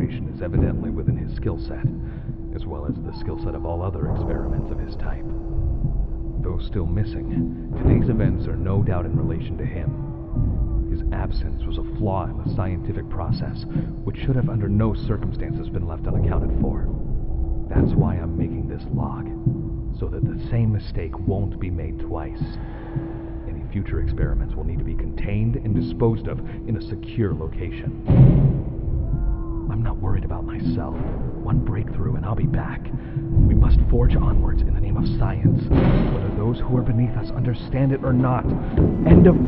operation is evidently within his skill set, as well as the skill set of all other experiments of his type. Though still missing, today's events are no doubt in relation to him. His absence was a flaw in the scientific process, which should have under no circumstances been left unaccounted for. That's why I'm making this log, so that the same mistake won't be made twice. Any future experiments will need to be contained and disposed of in a secure location. I'm not worried about myself. One breakthrough and I'll be back. We must forge onwards in the name of science, whether those who are beneath us understand it or not. End of...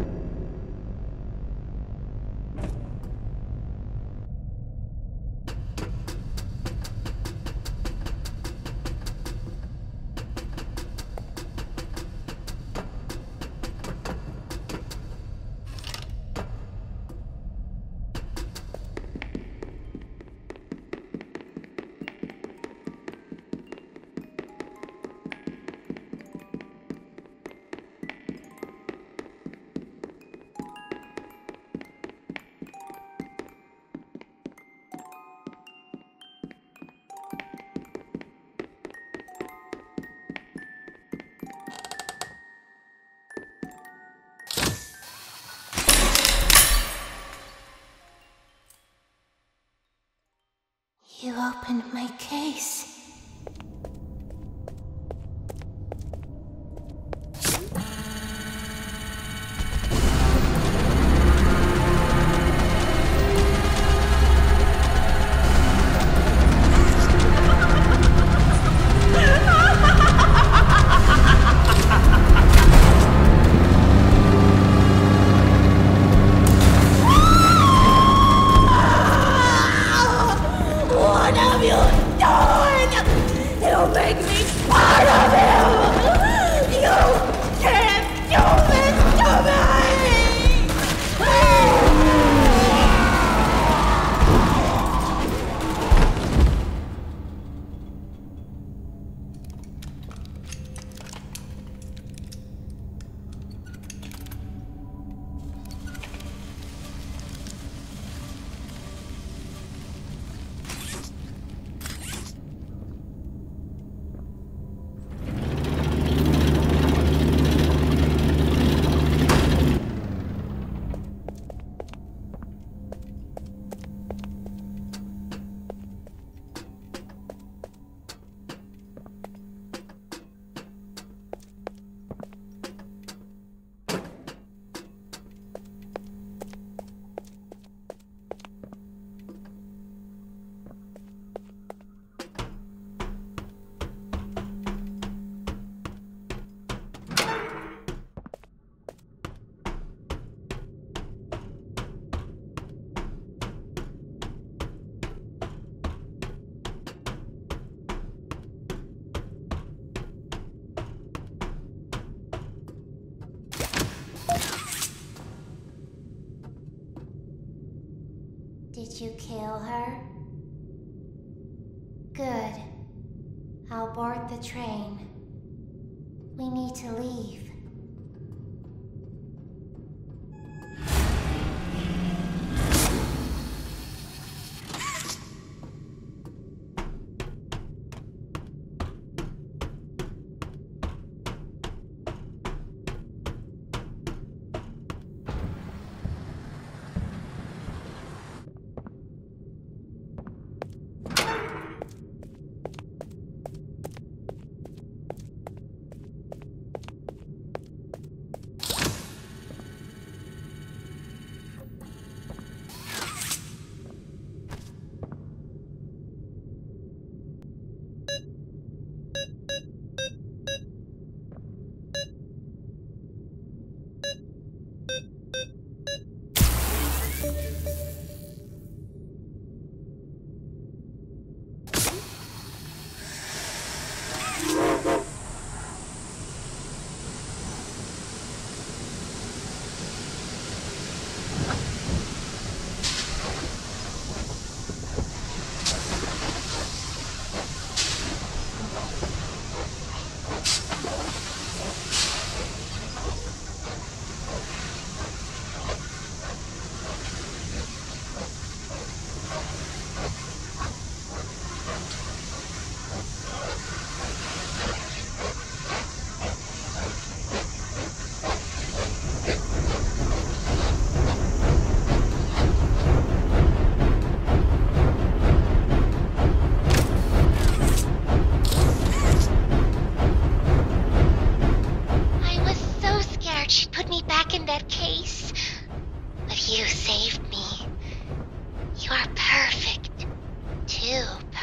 You opened my case. Did you kill her? Good. I'll board the train. We need to leave.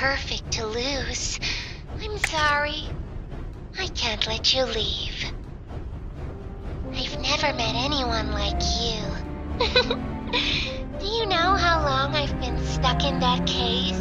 perfect to lose. I'm sorry. I can't let you leave. I've never met anyone like you. Do you know how long I've been stuck in that case?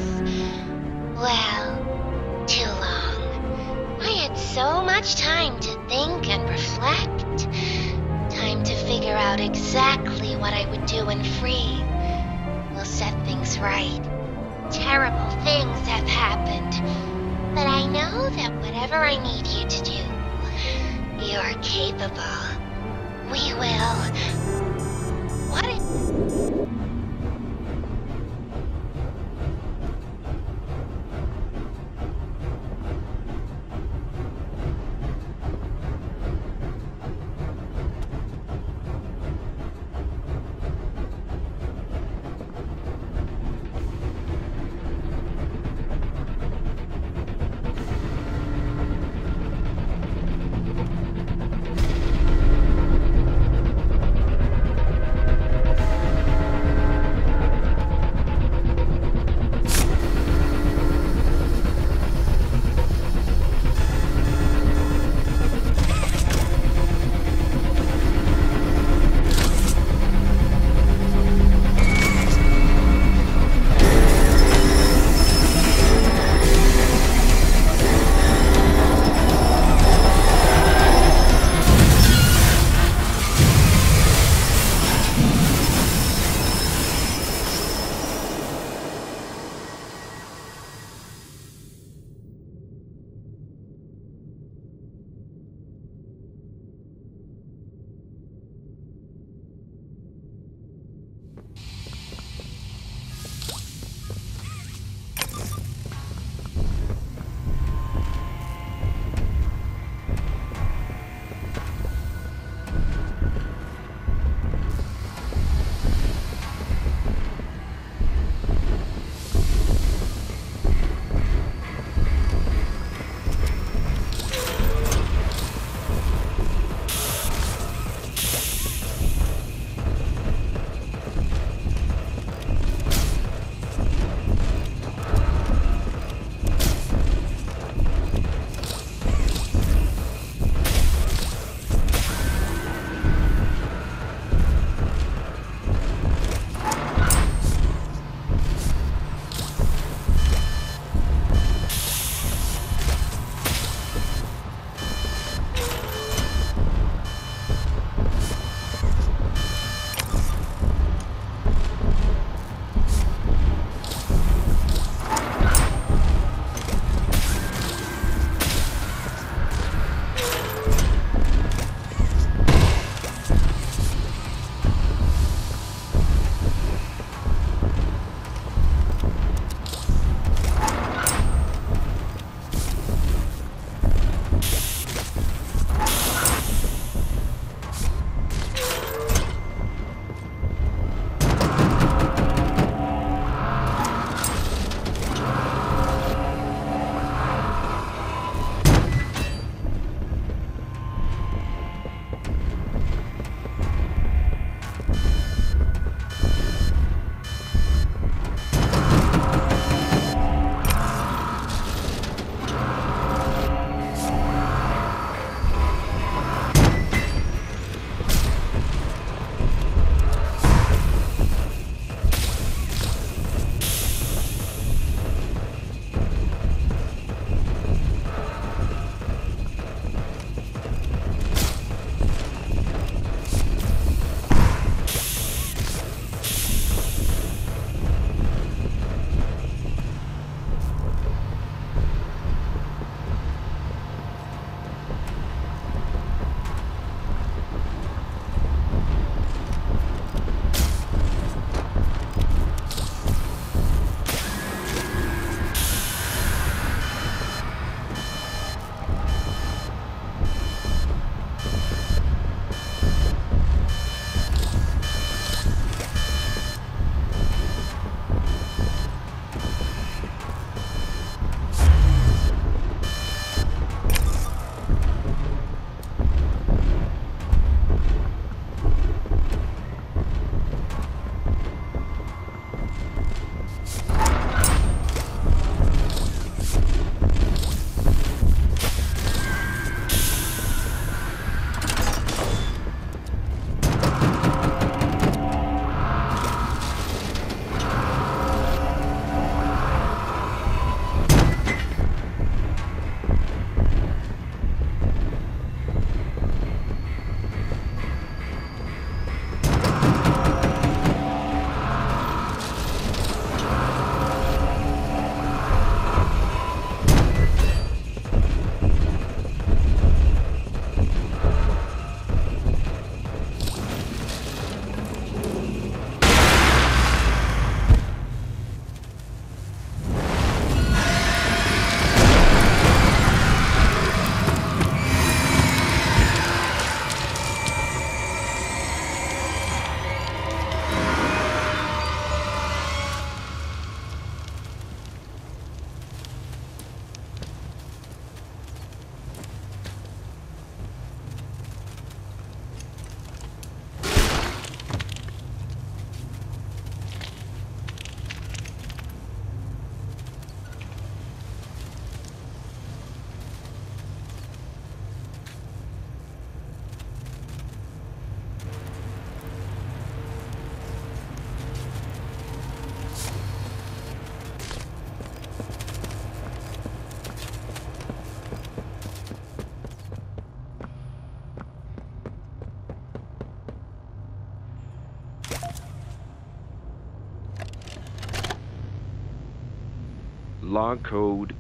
Well, too long. I had so much time to think and reflect. Time to figure out exactly what I would do when free. We'll set things right. Terrible things have happened. But I know that whatever I need you to do, you're capable. We will. What if... log code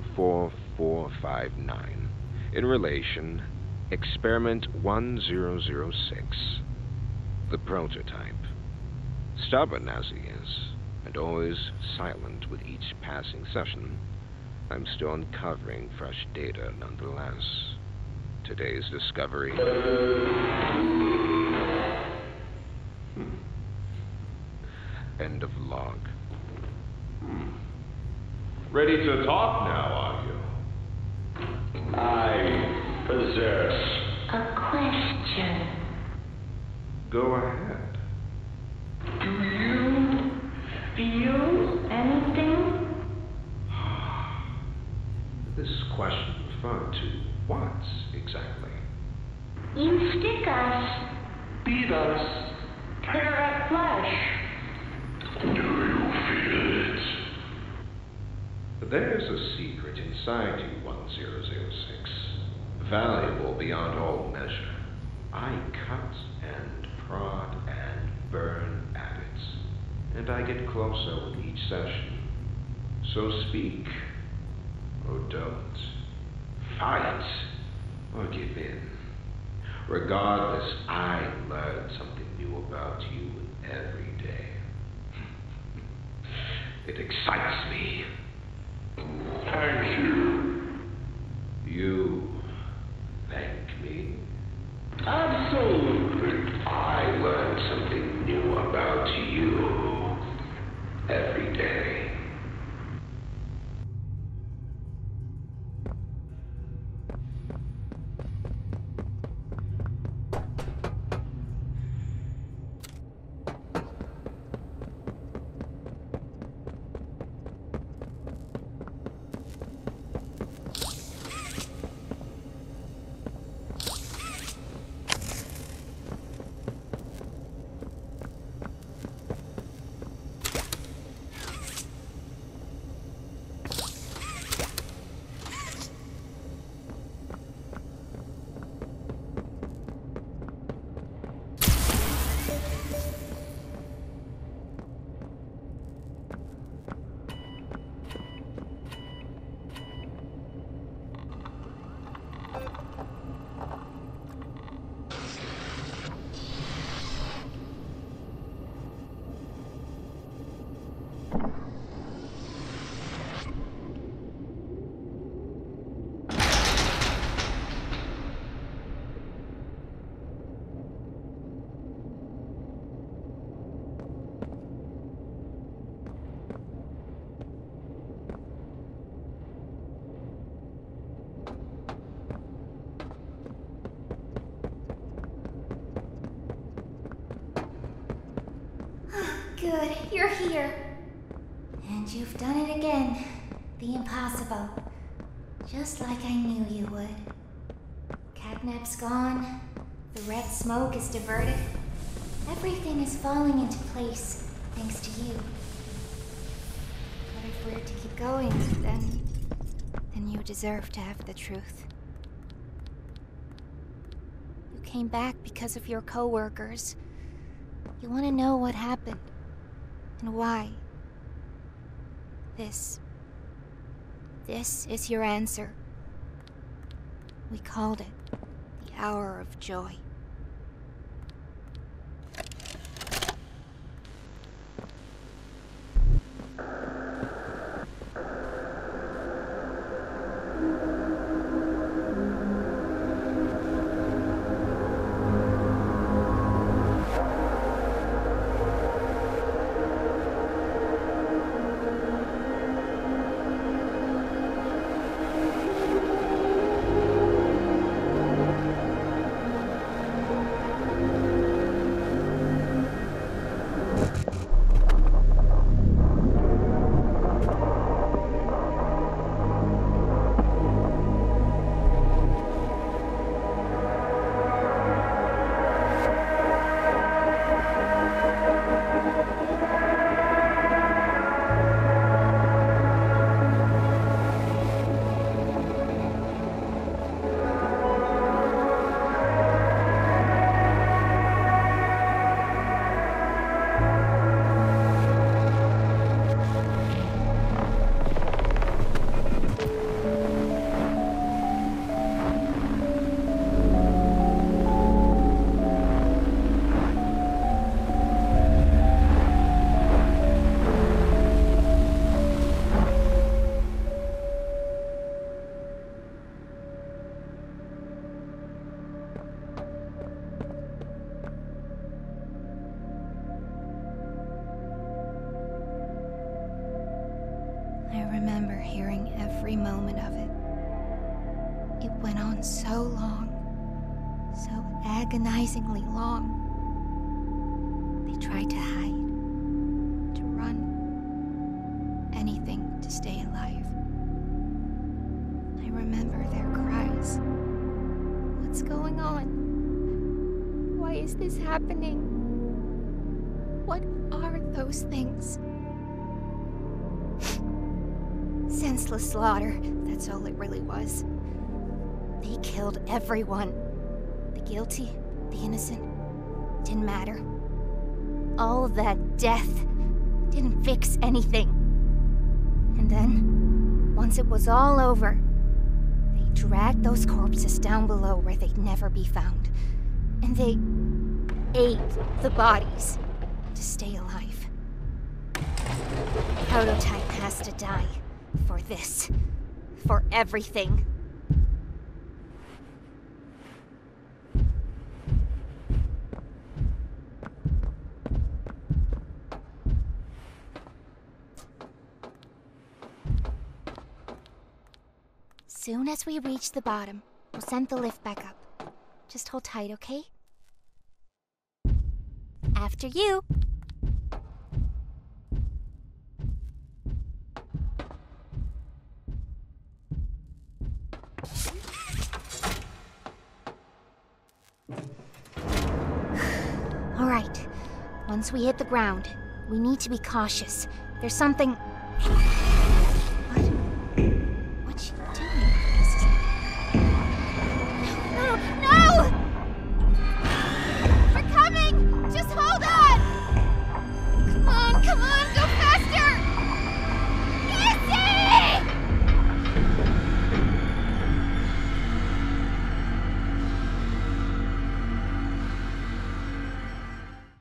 24459. In relation, experiment 1006. The prototype. Stubborn as he is, and always silent with each passing session, I'm still uncovering fresh data nonetheless. Today's discovery. End of log. Ready to talk now, are you? I possess a question. Go ahead. Do you feel anything? This question referred to what exactly? You stick us, beat us, tear at flesh. Do you feel it? There's a secret inside you, 1006. Valuable beyond all measure. I cut and prod and burn at it. And I get closer with each session. So speak. Or don't. Fight. Or give in. Regardless, I learn something new about you every day. It excites me. Thank you. You thank me? Absolutely. I learn something new about you every day. Good, you're here. And you've done it again. The impossible. Just like I knew you would. Catnap's gone. The red smoke is diverted. Everything is falling into place, thanks to you. But if we're to keep going, then you deserve to have the truth. You came back because of your co-workers. You want to know what happened. And why? This is your answer. We called it the hour of joy. every moment of it. It went on so long, so agonizingly long. They tried to hide, to run, anything to stay alive. I remember their cries. What's going on? Why is this happening? What are those things? Senseless slaughter, that's all it really was. They killed everyone. The guilty, the innocent, didn't matter. All that death didn't fix anything. And then, once it was all over, they dragged those corpses down below where they'd never be found. And they ate the bodies to stay alive. Prototype has to die. For this. For everything. Soon as we reach the bottom, we'll send the lift back up. Just hold tight, okay? After you. All right. Once we hit the ground, we need to be cautious. There's something...